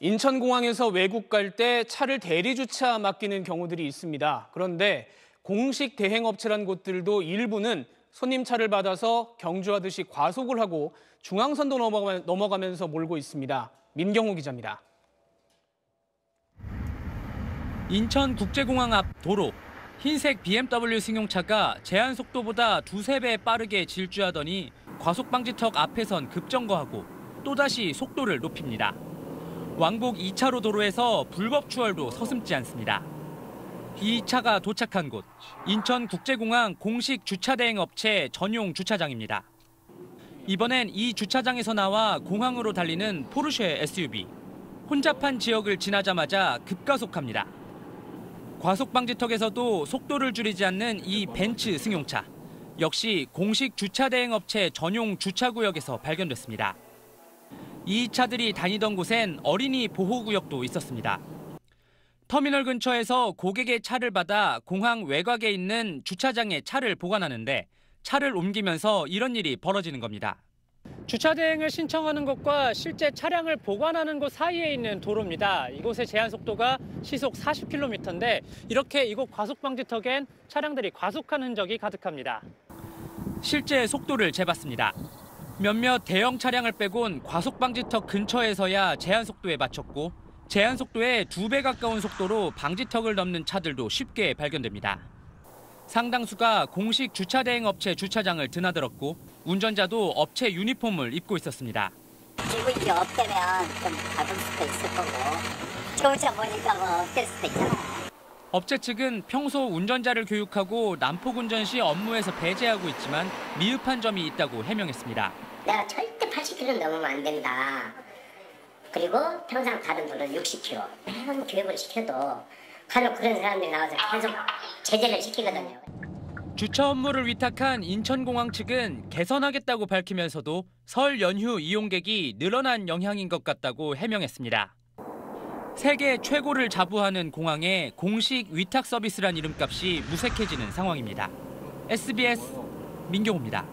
인천공항에서 외국 갈 때 차를 대리주차 맡기는 경우들이 있습니다. 그런데 공식 대행업체란 곳들도 일부는 손님 차를 받아서 경주하듯이 과속을 하고 중앙선도 넘어가면서 몰고 있습니다. 민경호 기자입니다. 인천국제공항 앞 도로. 흰색 BMW 승용차가 제한 속도보다 두세 배 빠르게 질주하더니 과속방지턱 앞에선 급정거하고 또다시 속도를 높입니다. 왕복 2차로 도로에서 불법 추월도 서슴지 않습니다. 이 차가 도착한 곳, 인천국제공항 공식 주차대행업체 전용 주차장입니다. 이번엔 이 주차장에서 나와 공항으로 달리는 포르쉐 SUV. 혼잡한 지역을 지나자마자 급가속합니다. 과속방지턱에서도 속도를 줄이지 않는 이 벤츠 승용차. 역시 공식 주차대행업체 전용 주차구역에서 발견됐습니다. 이 차들이 다니던 곳엔 어린이 보호구역도 있었습니다. 터미널 근처에서 고객의 차를 받아 공항 외곽에 있는 주차장에 차를 보관하는데 차를 옮기면서 이런 일이 벌어지는 겁니다. 주차 대행을 신청하는 곳과 실제 차량을 보관하는 곳 사이에 있는 도로입니다. 이곳의 제한 속도가 시속 40km인데 이렇게 이곳 과속방지턱엔 차량들이 과속한 흔적이 가득합니다. 실제 속도를 재봤습니다. 몇몇 대형 차량을 빼곤 과속방지턱 근처에서야 제한 속도에 맞췄고 제한 속도의 2배 가까운 속도로 방지턱을 넘는 차들도 쉽게 발견됩니다. 상당수가 공식 주차대행업체 주차장을 드나들었고 운전자도 업체 유니폼을 입고 있었습니다. 그리고 이게 업되면 좀 받을 수도 있을 거고 좋은 차 보니까 뭐 업될 수도 있잖아요. 업체 측은 평소 운전자를 교육하고 난폭 운전 시 업무에서 배제하고 있지만 미흡한 점이 있다고 해명했습니다. 내가 절대 80km 넘으면 안 된다. 그리고 평상 다른 도로 60km. 매번 교육을 시켜도 간혹 그런 사람들이 나와서 계속 제재를 시키거든요. 주차 업무를 위탁한 인천공항 측은 개선하겠다고 밝히면서도 설 연휴 이용객이 늘어난 영향인 것 같다고 해명했습니다. 세계 최고를 자부하는 공항에 공식 위탁 서비스란 이름값이 무색해지는 상황입니다. SBS 민경호입니다.